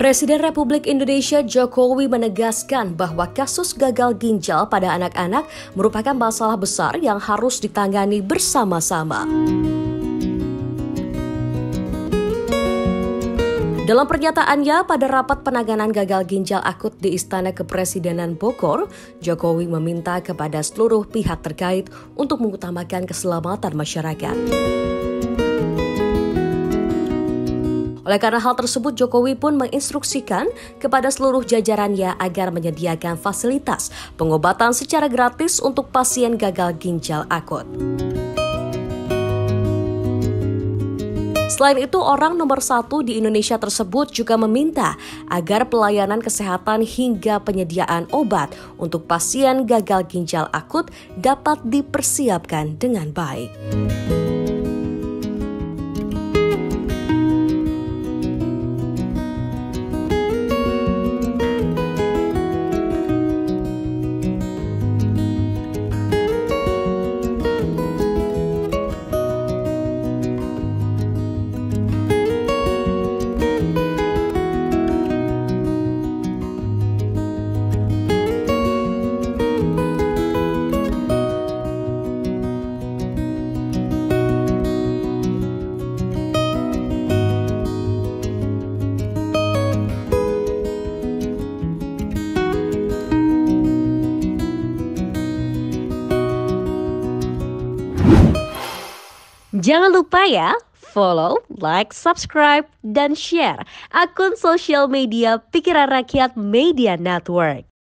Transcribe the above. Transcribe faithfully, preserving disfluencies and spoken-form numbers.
Presiden Republik Indonesia Jokowi menegaskan bahwa kasus gagal ginjal pada anak-anak merupakan masalah besar yang harus ditangani bersama-sama. Dalam pernyataannya pada rapat penanganan gagal ginjal akut di Istana Kepresidenan Bogor, Jokowi meminta kepada seluruh pihak terkait untuk mengutamakan keselamatan masyarakat. Oleh karena hal tersebut, Jokowi pun menginstruksikan kepada seluruh jajarannya agar menyediakan fasilitas pengobatan secara gratis untuk pasien gagal ginjal akut. Selain itu, orang nomor satu di Indonesia tersebut juga meminta agar pelayanan kesehatan hingga penyediaan obat untuk pasien gagal ginjal akut dapat dipersiapkan dengan baik. Jangan lupa ya, follow, like, subscribe, dan share akun sosial media Pikiran Rakyat Media Network.